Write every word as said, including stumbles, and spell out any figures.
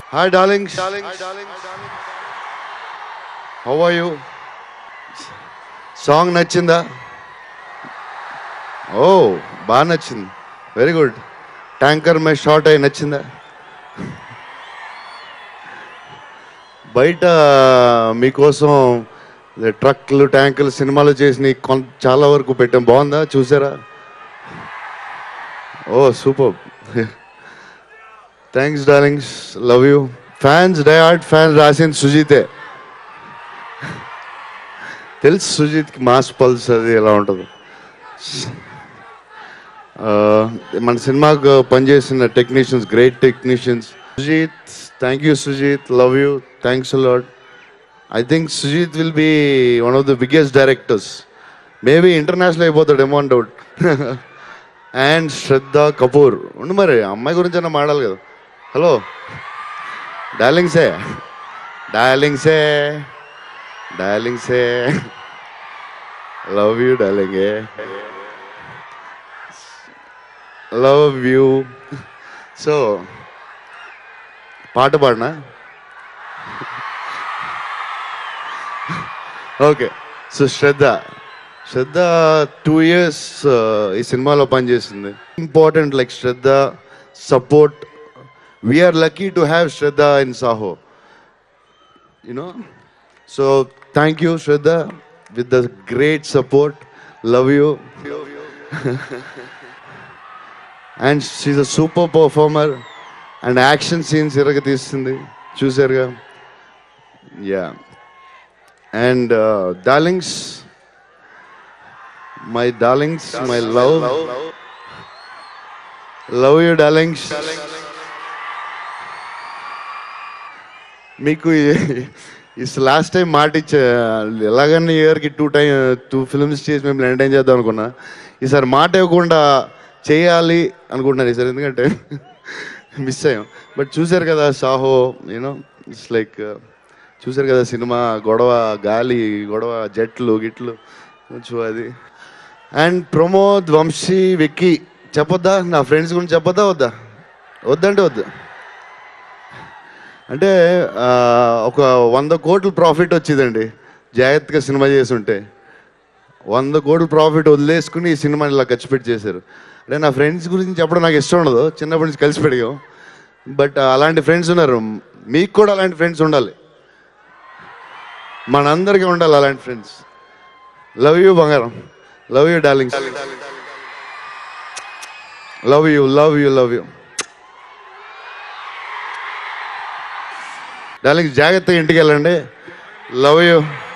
Hi, darlings. How are you? Song nachinda? Oh, బాగా నచ్చింది. Very good. ట్యాంకర్ మే షార్ట్ అయి నచ్చిందా? బయట మీకోసం ట్రక్లు ట్యాంకులు సినిమాలు చేసి చాలా వరకు పెట్టాం. బాగుందా? చూసారా? Oh super. Thanks darlings, love you. Fans, die hard fans రాసింది సుజీతే. తెలుసు సుజీత్కి మాస్ పల్స్ అది ఎలా ఉంటుంది. మన సినిమాకు పనిచేసిన technicians, great technicians. Sujeeth, thank you Sujeeth, love you, thanks a lot. I think Sujeeth will be one of the biggest directors. Maybe international అయిపోతాడు ఏమో డౌట్. అండ్ శ్రద్ధ కపూర్ ఉండు, మరి అమ్మాయి గురించి అన్న మాడాలి కదా. హలో డార్లింగ్సే, డార్లింగ్సే, డార్లింగ్సే, లవ్ యూ డార్లింగే, లవ్ యూ. సో పాట పాడనా? Okay. So Shraddha Shraddha two years ఈ సినిమాలో పనిచేసింది. Important like Shraddha support. We are lucky to have Shraddha in Saaho, you know. So thank you Shraddha with the great support. Love you. And she's a super performer. And action scenes ఇరగ తీస్తుంది, చూసారుగా. Yeah. And darlings, my darlings, my love, love you darlings. మీకు ఈ last time మాట ఇచ్చా, ఎలాగన్నా ఇయర్కి two time two films చేసి మేము ఎంటర్టైన్ చేద్దాం అనుకున్నా. ఈసారి మాట ఇవ్వకుండా చేయాలి అనుకుంటున్నాను ఈసారి, ఎందుకంటే మిస్ అయ్యాం. బట్ చూసారు కదా సాహో, యూనో, ఇట్స్ లైక్ చూసారు కదా సినిమా, గొడవ, గాలి గొడవ, జట్లు గిట్లు కొంచెం అది. అండ్ ప్రమోద్, వంశీ, విక్కీ చెప్పొద్దా? నా ఫ్రెండ్స్ గురించి చెప్పొద్దా వద్దా? వద్దంటే వద్దు. అంటే ఒక వంద కోట్లు ప్రాఫిట్ వచ్చిందండి జాగ్రత్తగా సినిమా చేసి ఉంటే. వంద కోట్లు ప్రాఫిట్ వదిలేసుకుని ఈ సినిమాని ఇలా ఖర్చు పెట్టి చేశారు. అంటే నా ఫ్రెండ్స్ గురించి చెప్పడం నాకు ఇష్టం ఉండదు, చిన్నప్పటి నుంచి కలిసి పెరిగాం. బట్ అలాంటి ఫ్రెండ్స్ ఉన్నారు. మీకు కూడా అలాంటి ఫ్రెండ్స్ ఉండాలి, మనందరికీ ఉండాలి అలాంటి ఫ్రెండ్స్. లవ్ యూ బంగారం, love you darlings, love you, love you, love you darlings. జాగ్రత్తగా ఇంటికి వెళ్ళండి. Love you.